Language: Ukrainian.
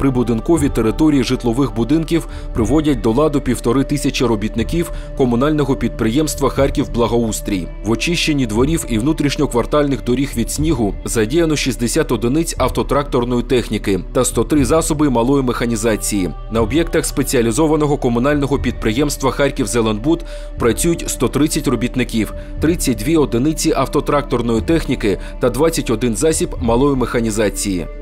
Прибудинкові території житлових будинків приводять до ладу 1500 робітників комунального підприємства «Харківблагоустрій». В очищенні дворів і внутрішньоквартальних доріг від снігу задіяно 60 одиниць автотракторної техніки та 103 засоби малої механізації. На об'єктах спеціалізованого комунального підприємства «Харківзеландбуд» працюють 130 робітників, 32 одиниці автотракторної техніки та 21 засіб малої механізації.